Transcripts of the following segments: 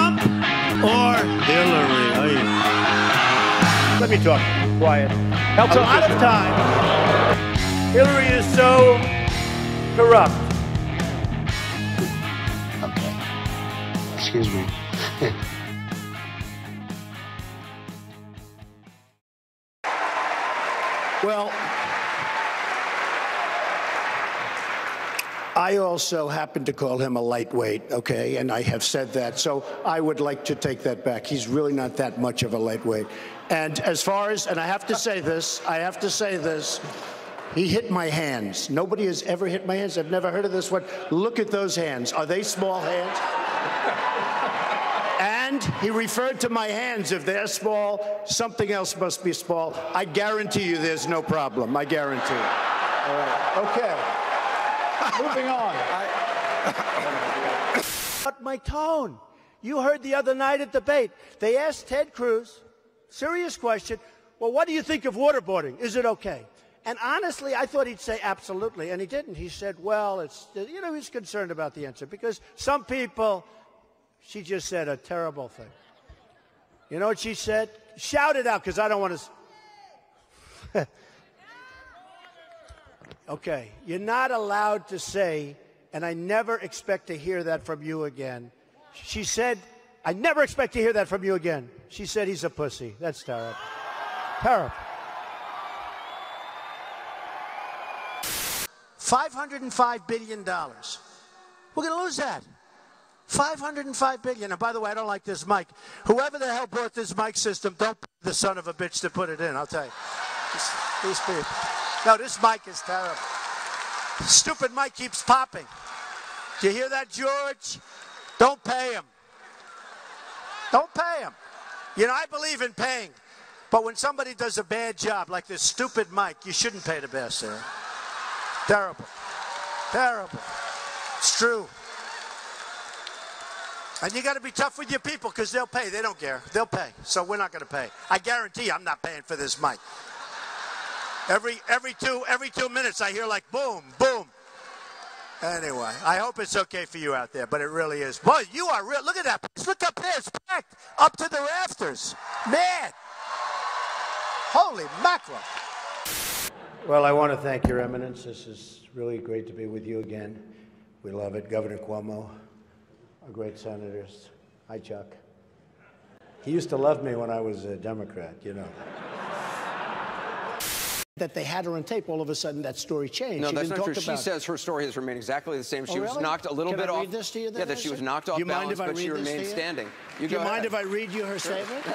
Trump or Hillary? Let me talk quiet. A lot of time, Hillary is so corrupt. Okay. Excuse me. Well, I also happen to call him a lightweight, okay? And I have said that, so I would like to take that back. He's really not that much of a lightweight. And as far as, and I have to say this, he hit my hands. Nobody has ever hit my hands. I've never heard of this one. Look at those hands. Are they small hands? And he referred to my hands. If they're small, something else must be small. I guarantee you there's no problem. I guarantee it. All right. Okay. Moving on. But my tone. You heard the other night at debate. They asked Ted Cruz, serious question, well, what do you think of waterboarding? Is it okay? And honestly, I thought he'd say absolutely, and he didn't. He said, well, it's, you know, he's concerned about the answer because some people, she just said a terrible thing. You know what she said? Shout it out because I don't want to. Okay, you're not allowed to say, and I never expect to hear that from you again. She said, I never expect to hear that from you again. She said he's a pussy. That's terrible. Terrible. $505 billion. We're going to lose that. $505 billion. And by the way, I don't like this mic. Whoever the hell brought this mic system, don't be the son of a bitch to put it in, I'll tell you. These people. No, this mic is terrible. Stupid mic keeps popping. Do you hear that, George? Don't pay him. Don't pay him. You know, I believe in paying. But when somebody does a bad job, like this stupid mic, you shouldn't pay the best, sir. Terrible. Terrible. It's true. And you got to be tough with your people because they'll pay. They don't care. They'll pay. So we're not going to pay. I guarantee you I'm not paying for this mic. Every 2 minutes I hear like boom, boom. Anyway, I hope it's okay for you out there, but it really is. Boy, you are real. Look at that. Look up there. It's packed up to the rafters. Man. Holy mackerel. Well, I want to thank Your Eminence. This is really great to be with you again. We love it. Governor Cuomo, our great senators. Hi, Chuck. He used to love me when I was a Democrat, you know. That they had her on tape, all of a sudden that story changed. No, that's not true. She says her story has remained exactly the same. She was knocked a little bit off. Can I read this to you? Yeah, that she was knocked off balance, but she remained standing. Do you mind if I read you her statement?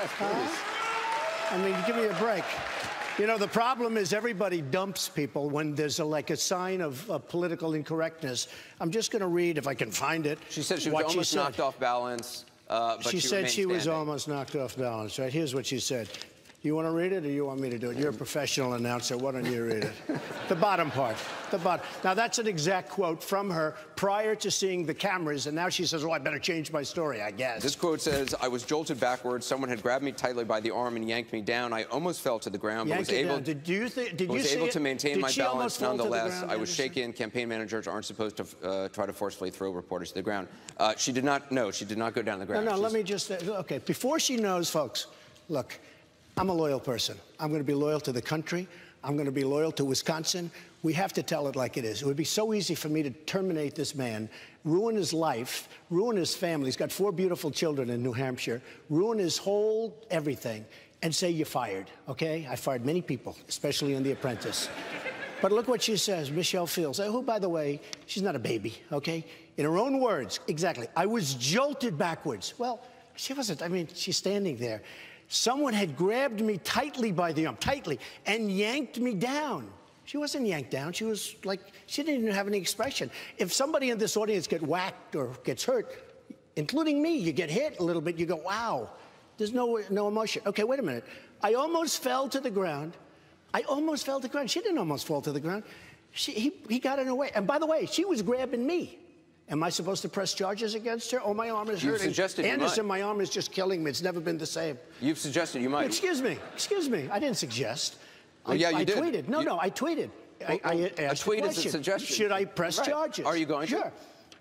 I mean, give me a break. You know, the problem is everybody dumps people when there's like a sign of political incorrectness. I'm just going to read, if I can find it. She said she was almost knocked off balance, but she said she was almost knocked off balance, right? Here's what she said. You want to read it or you want me to do it? You're a professional announcer. Why don't you read it? The bottom part. The bottom. Now, that's an exact quote from her prior to seeing the cameras, and now she says, oh, I better change my story, I guess. This quote says, I was jolted backwards. Someone had grabbed me tightly by the arm and yanked me down. I almost fell to the ground, but was able to maintain my balance nonetheless. I was shaken. Campaign managers aren't supposed to try to forcefully throw reporters to the ground. She did not go down the ground. No, let me just, okay, before she knows, folks, look, I'm a loyal person. I'm going to be loyal to the country. I'm going to be loyal to Wisconsin. We have to tell it like it is. It would be so easy for me to terminate this man, ruin his life, ruin his family. He's got 4 beautiful children in New Hampshire, ruin his whole everything, and say you're fired, okay? I fired many people, especially in The Apprentice. But look what she says, Michelle Fields, who, by the way, she's not a baby, okay? In her own words, exactly, I was jolted backwards. Well, she wasn't. I mean, she's standing there. Someone had grabbed me tightly by the arm, and yanked me down. She wasn't yanked down. She was like, she didn't even have any expression. If somebody in this audience gets whacked or gets hurt, including me, you get hit a little bit, you go, wow, there's no emotion. Okay, wait a minute. I almost fell to the ground. I almost fell to the ground. She didn't almost fall to the ground. He got in her way. And by the way, she was grabbing me. Am I supposed to press charges against her? Oh, my arm is hurting. You've suggested you might. Anderson, my arm is just killing me. It's never been the same. You've suggested you might. Excuse me. I didn't suggest. Well, yeah, you did. I tweeted. No, I tweeted. A tweet is a suggestion. Should I press charges? Are you going to? Sure.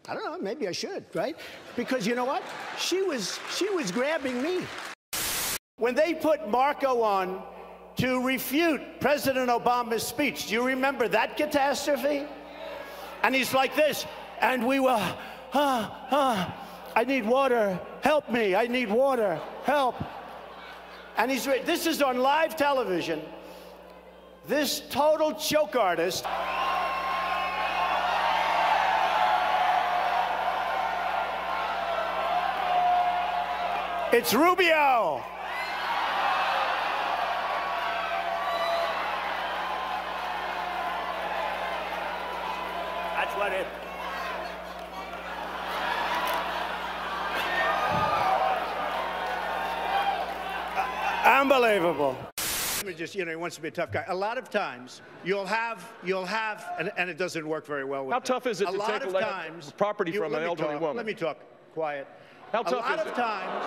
I don't know, maybe I should, right? Because you know what? She was grabbing me. When they put Marco on to refute President Obama's speech, do you remember that catastrophe? And he's like this, and we were, I need water, help me, I need water, help. And this is on live television. This total choke artist. It's Rubio. That's what it. Unbelievable. Let me just, he wants to be a tough guy. A lot of times, you'll have, and it doesn't work very well with How tough is it to take property from an elderly woman? Let me talk. Quiet. How tough is it? A lot of times,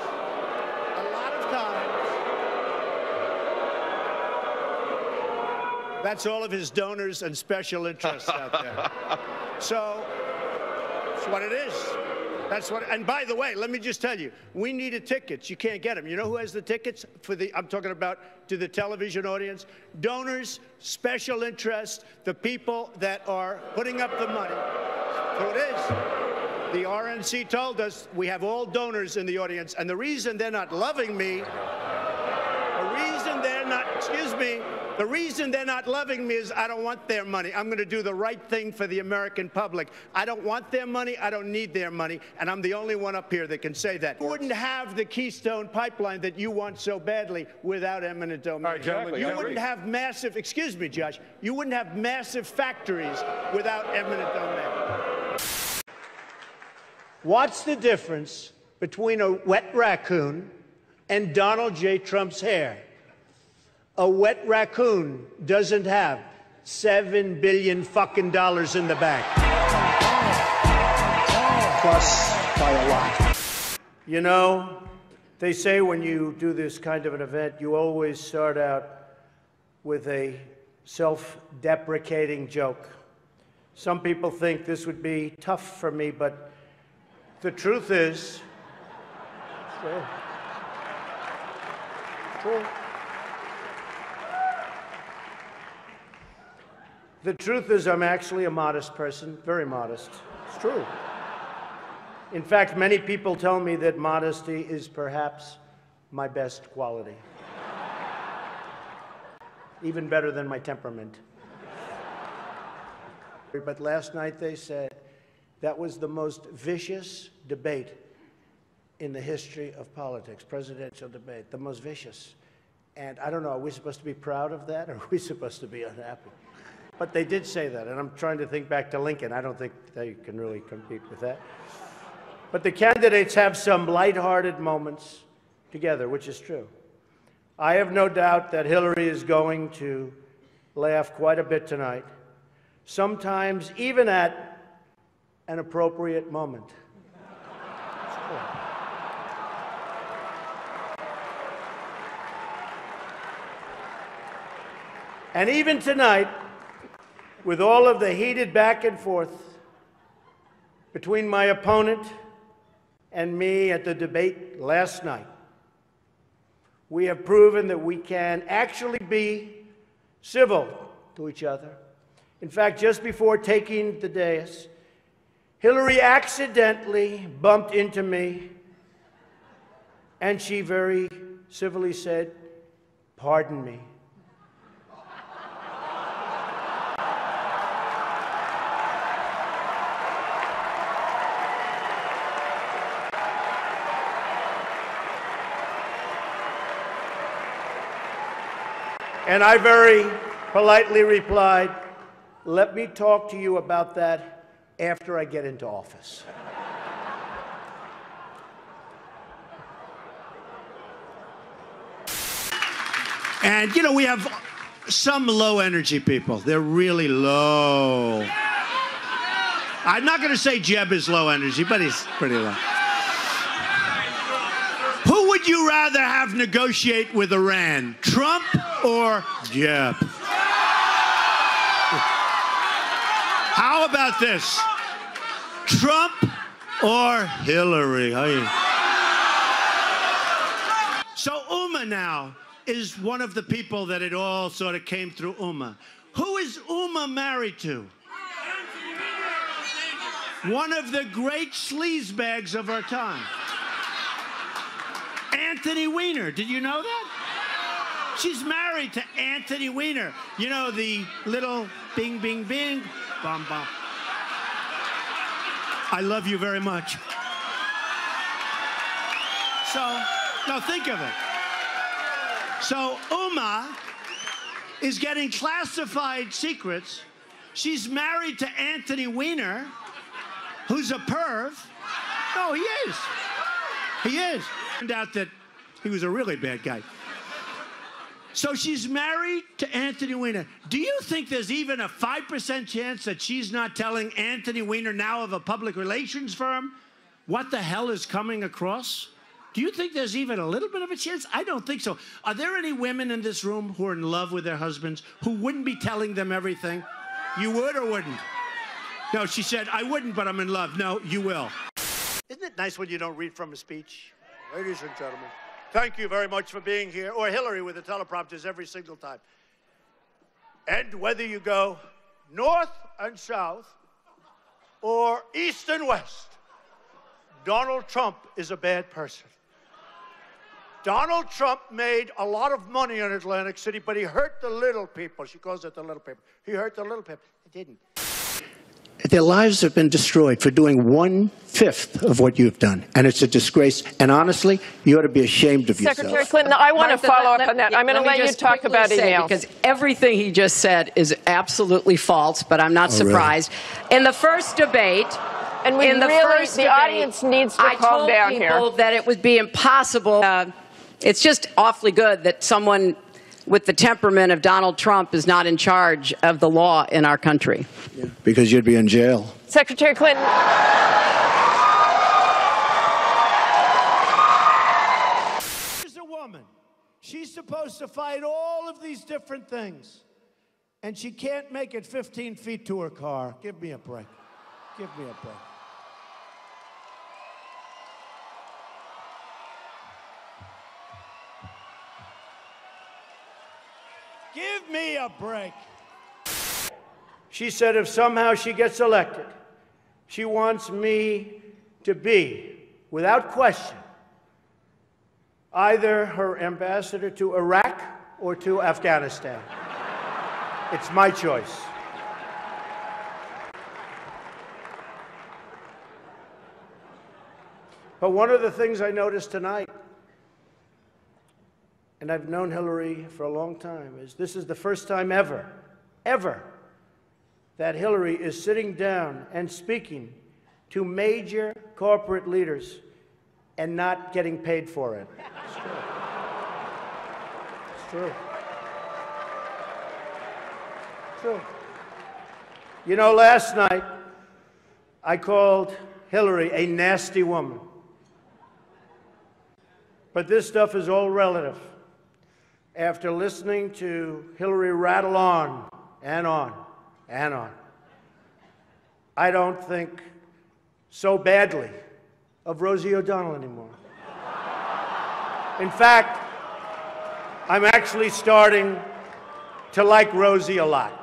that's all of his donors and special interests out there. So, that's what it is. That's what, and by the way, let me just tell you, we needed tickets. You can't get them. You know who has the tickets for the, I'm talking about to the television audience? Donors, special interest, the people that are putting up the money. So it is. The RNC told us we have all donors in the audience, and the reason they're not loving me, the reason they're not, excuse me, the reason they're not loving me is I don't want their money. I'm going to do the right thing for the American public. I don't want their money. I don't need their money. And I'm the only one up here that can say that. You wouldn't have the Keystone Pipeline that you want so badly without eminent domain. All right, gentlemen, you wouldn't have massive, excuse me, Josh, you wouldn't have massive factories without eminent domain. What's the difference between a wet raccoon and Donald J. Trump's hair? A wet raccoon doesn't have $7 billion fucking dollars in the bank. Plus by a lot. You know, they say when you do this kind of an event, you always start out with a self-deprecating joke. Some people think this would be tough for me, but the truth is, true. The truth is, I'm actually a modest person, very modest. It's true. In fact, many people tell me that modesty is perhaps my best quality. Even better than my temperament. But last night they said that was the most vicious debate in the history of politics, presidential debate, the most vicious. And I don't know, are we supposed to be proud of that, or are we supposed to be unhappy? But they did say that, and I'm trying to think back to Lincoln. I don't think they can really compete with that. But the candidates have some lighthearted moments together, which is true. I have no doubt that Hillary is going to laugh quite a bit tonight, sometimes even at an appropriate moment. And even tonight, with all of the heated back and forth between my opponent and me at the debate last night, we have proven that we can actually be civil to each other. In fact, just before taking the dais, Hillary accidentally bumped into me, and she very civilly said, "Pardon me." And I very politely replied, "Let me talk to you about that after I get into office." And, you know, we have some low-energy people. They're really low. I'm not going to say Jeb is low energy, but he's pretty low. Who would you rather have negotiate with Iran, Trump or Jeb? How about this? Trump or Hillary? So Uma now is one of the people that it all sort of came through Uma. Who is Uma married to? One of the great sleazebags of our time. Anthony Weiner. Did you know that? She's married to Anthony Weiner. You know, the little bing, bing, bing, bum, bum. I love you very much. So, now think of it. So Uma is getting classified secrets. She's married to Anthony Weiner, who's a perv. No, he is. He is. Turned out that he was a really bad guy. So she's married to Anthony Weiner. Do you think there's even a 5% chance that she's not telling Anthony Weiner, now of a public relations firm, what the hell is coming across? Do you think there's even a little bit of a chance? I don't think so. Are there any women in this room who are in love with their husbands who wouldn't be telling them everything? You would or wouldn't? No, she said, I wouldn't, but I'm in love. No, you will. Isn't it nice when you don't read from a speech? Ladies and gentlemen, thank you very much for being here. Or Hillary with the teleprompters every single time. And whether you go north and south or east and west, Donald Trump is a bad person. Donald Trump made a lot of money in Atlantic City, but he hurt the little people. She calls it the little people. He hurt the little people. He didn't. Their lives have been destroyed for doing 1/5 of what you've done, and it's a disgrace. And honestly, you ought to be ashamed of yourself. Secretary Clinton, I want to follow up on that. I'm going to let you talk about emails. Because everything he just said is absolutely false, but I'm not surprised. Really? In the first debate, and the audience needs to calm down here. I told people that it would be impossible. It's just awfully good that someone with the temperament of Donald Trump is not in charge of the law in our country. Yeah, because you'd be in jail. Secretary Clinton. She's a woman. She's supposed to fight all of these different things. And she can't make it 15 feet to her car. Give me a break. Give me a break. Give me a break. She said if somehow she gets elected, she wants me to be, without question, either her ambassador to Iraq or to Afghanistan. It's my choice. But one of the things I noticed tonight, and I've known Hillary for a long time, is this is the first time ever, that Hillary is sitting down and speaking to major corporate leaders and not getting paid for it. It's true. It's true. It's true. You know, last night, I called Hillary a nasty woman. But this stuff is all relative. After listening to Hillary rattle on and on and on, I don't think so badly of Rosie O'Donnell anymore. In fact, I'm actually starting to like Rosie a lot.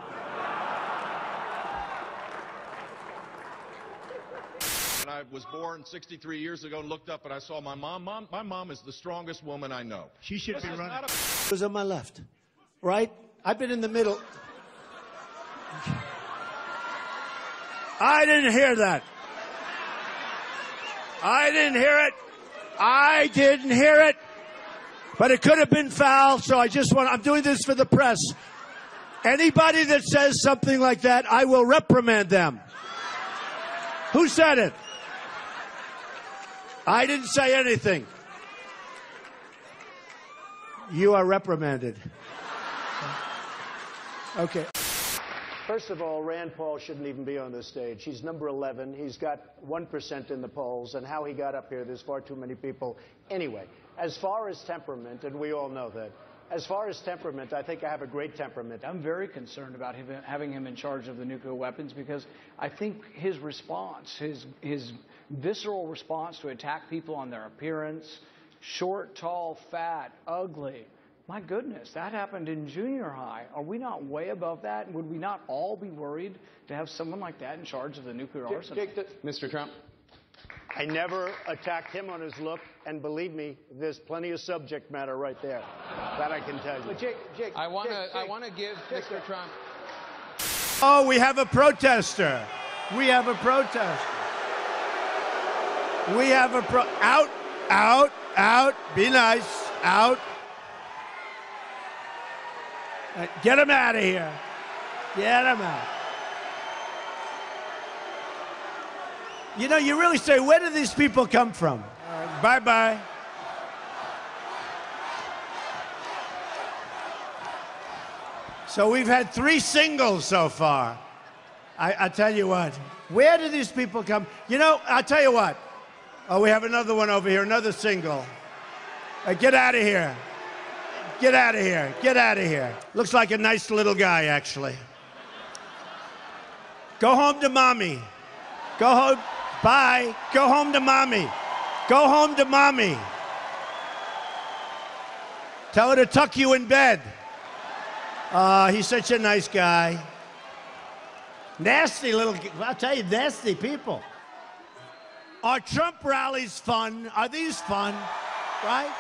I was born 63 years ago and looked up and I saw my mom. My mom is the strongest woman I know. She should be running. It was on my left, right? I've been in the middle. I didn't hear that. I didn't hear it. I didn't hear it. But it could have been foul, so I'm doing this for the press. Anybody that says something like that, I will reprimand them. Who said it? I didn't say anything. You are reprimanded. Okay. First of all, Rand Paul shouldn't even be on this stage. He's number 11. He's got 1% in the polls, and how he got up here, there's far too many people. Anyway, as far as temperament, and we all know that, As far as temperament, I think I have a great temperament. I'm very concerned about having him in charge of the nuclear weapons because I think his response, his visceral response to attack people on their appearance, short, tall, fat, ugly. My goodness, that happened in junior high. Are we not way above that? Would we not all be worried to have someone like that in charge of the nuclear arsenal? Mr. Trump. I never attacked him on his look, and believe me, there's plenty of subject matter right there. That I can tell you. But Jake, I want to give Mr. Trump. Oh, we have a protester. We have a protester. We have a out. Be nice. Out. Get him out of here. Get him out. You know, you really say, where do these people come from? Bye-bye. So we've had 3 singles so far. I tell you what, where do these people come? You know, I'll tell you what. Oh, we have another one over here, another single. Get out of here. Get out of here. Get out of here. Looks like a nice little guy, actually. Go home to mommy. Go home. Bye. Go home to mommy. Go home to mommy. Tell her to tuck you in bed. He's such a nice guy. Nasty little, I'll tell you, nasty people. Are Trump rallies fun? Are these fun? Right?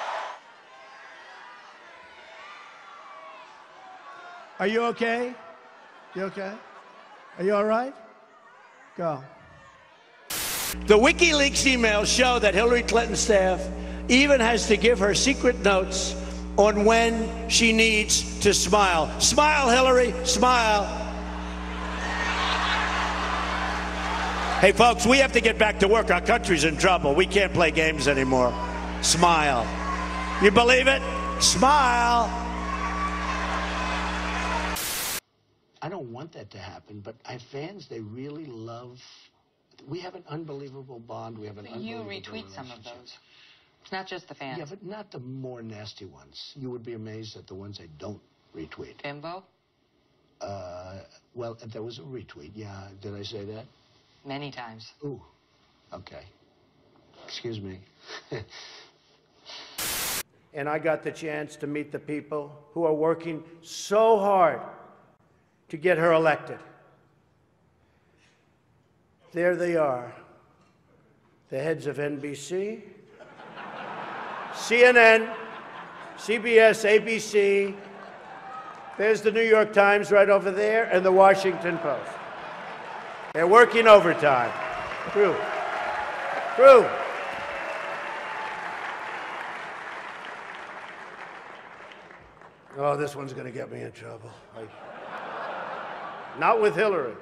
Are you okay? You okay? Are you all right? Go. The WikiLeaks emails show that Hillary Clinton's staff even has to give her secret notes on when she needs to smile. Smile, Hillary, smile. Hey, folks, we have to get back to work. Our country's in trouble. We can't play games anymore. Smile. You believe it? Smile. I don't want that to happen, but I have fans, they really love. We have an unbelievable bond. We have an unbelievable You retweet some of those. It's not just the fans. Yeah, but not the more nasty ones. You would be amazed at the ones I don't retweet. Bimbo? Well, there was a retweet. Yeah, did I say that? Many times. Ooh, okay. Excuse me. And I got the chance to meet the people who are working so hard to get her elected. There they are, the heads of NBC, CNN, CBS, ABC. There's the New York Times right over there, and the Washington Post. They're working overtime. True. True. Oh, this one's going to get me in trouble. Not with Hillary.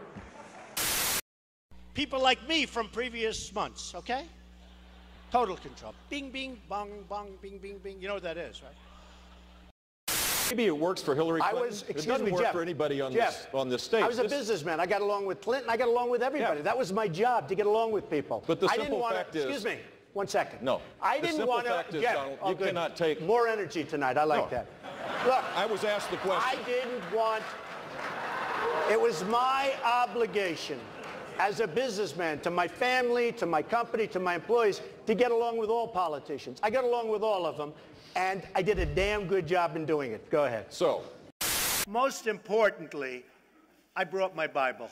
People like me from previous months, okay? Total control. Bing, bing, bong, bong, bing, bing, bing. You know what that is, right? Maybe it works for Hillary Clinton. It doesn't work for anybody on this stage. I was a businessman. I got along with Clinton. I got along with everybody. Yeah. That was my job, to get along with people. But the simple fact is... Excuse me. 1 second. No. I didn't want to... Fact is, Donald, you cannot take... More energy tonight. I like that. Look. I was asked the question. I didn't want... It was my obligation as a businessman to my family, to my company, to my employees, to get along with all politicians. I got along with all of them, and I did a damn good job in doing it. Go ahead. So. Most importantly, I brought my Bible.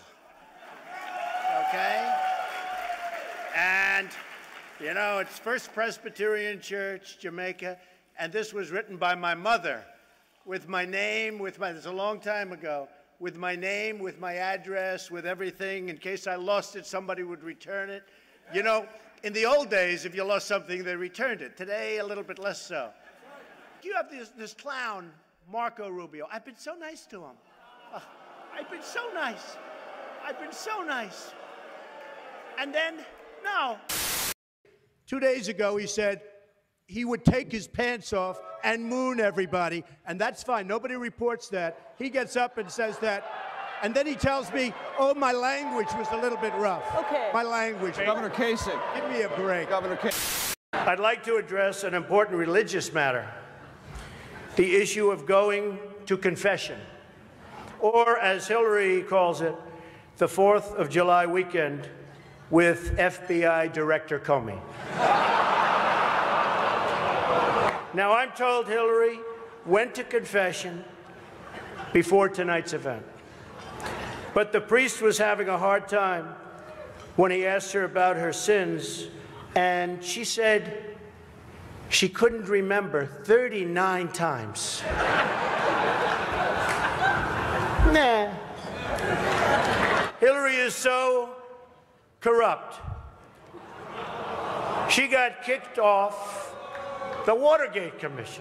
Okay? And, you know, it's First Presbyterian Church, Jamaica, and this was written by my mother with my name, it's a long time ago, with my name, with my address, with everything. In case I lost it, somebody would return it. You know, in the old days, if you lost something, they returned it. Today, a little bit less so. You have this clown, Marco Rubio. I've been so nice to him. I've been so nice. I've been so nice. And then, no. 2 days ago, he said he would take his pants off and moon everybody, and that's fine. Nobody reports that. He gets up and says that, and then he tells me, oh, my language was a little bit rough. Okay. My language. Governor Kasich. Give me a break. Governor Kasich. I'd like to address an important religious matter. the issue of going to confession, or as Hillary calls it, the 4th of July weekend with FBI Director Comey. Now, I'm told Hillary went to confession before tonight's event, but the priest was having a hard time when he asked her about her sins, and she said she couldn't remember 39 times. Nah. Hillary is so corrupt. She got kicked off the Watergate Commission.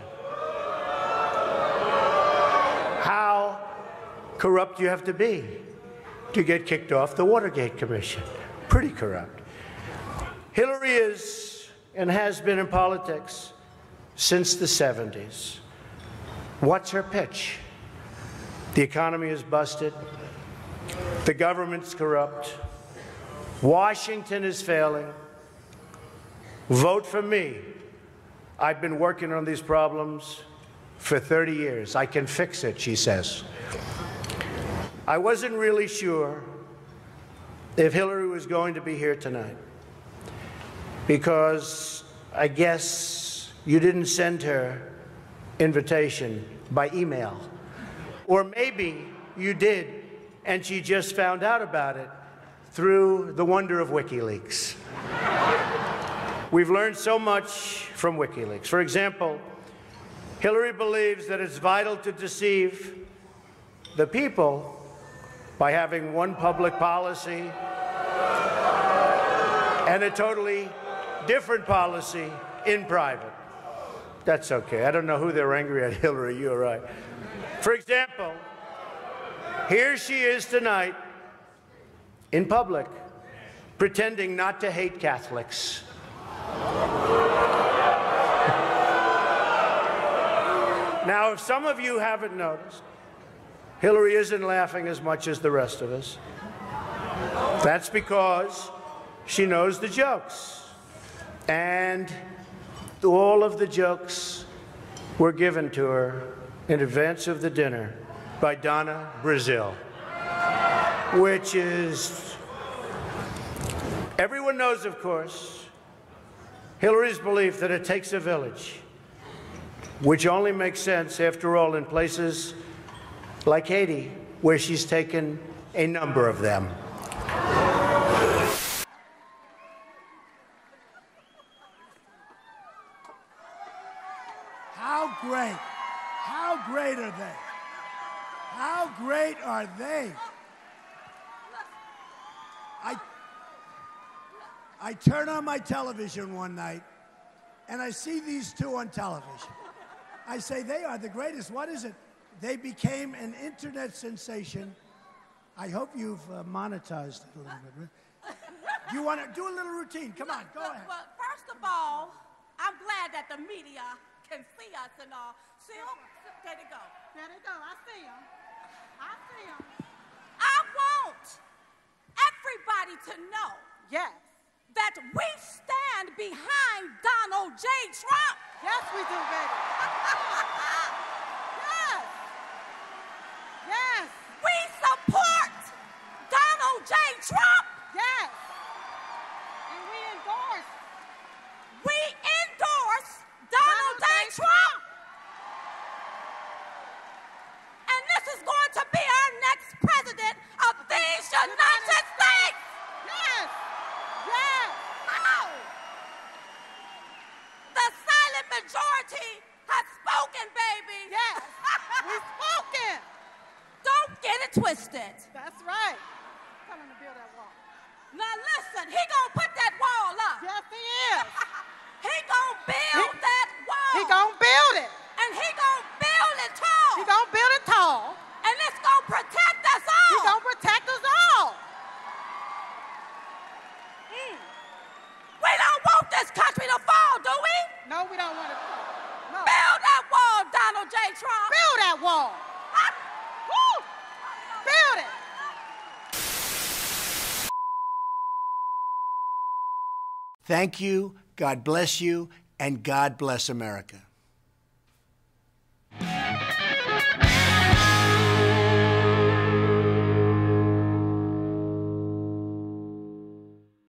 How corrupt you have to be to get kicked off the Watergate Commission. Pretty corrupt. Hillary is and has been in politics since the 70s. What's her pitch? The economy is busted. The government's corrupt. Washington is failing. Vote for me. I've been working on these problems for 30 years. I can fix it, she says. I wasn't really sure if Hillary was going to be here tonight, because I guess you didn't send her invitation by email. Or maybe you did, and she just found out about it through the wonder of WikiLeaks. We've learned so much from WikiLeaks. For example, Hillary believes that it's vital to deceive the people by having one public policy and a totally different policy in private. That's okay. I don't know who they're angry at, Hillary. You're right. For example, here she is tonight in public pretending not to hate Catholics. Now, if some of you haven't noticed, Hillary isn't laughing as much as the rest of us. That's because she knows the jokes. And all of the jokes were given to her in advance of the dinner by Donna Brazile, which is, everyone knows, of course, Hillary's belief that it takes a village, which only makes sense, after all, in places like Haiti, where she's taken a number of them. How great are they? How great are they? I turn on my television one night, and I see these two on television. I say, they are the greatest. What is it? They became an internet sensation. I hope you've monetized it a little bit. Do you want to do a little routine? Come on, go ahead. Well, first of all, I'm glad that the media can see us and all. See them? There they go. There they go. I see them. I see them. I want everybody to know, yes, that we stand behind Donald J. Trump. Yes, we do, baby. Yes. Yes. We support Donald J. Trump. Yes. And we endorse Donald J. Trump. And this is going to be our next president of these United States. Yes. Yes. Oh. The silent majority has spoken, baby. Yes. We've spoken. Don't get it twisted. That's right. Tell him to build that wall. Now listen, he gonna put that wall up. Yes, he is. He gonna build that wall. He gonna build it. And he gonna build it tall. He gonna build it tall. And it's gonna protect us all. He gonna protect us all. We don't want this country to fall, do we? No, we don't want it to fall. No. Build that wall, Donald J. Trump. Build that wall. Woo! Build it. Thank you, God bless you, and God bless America.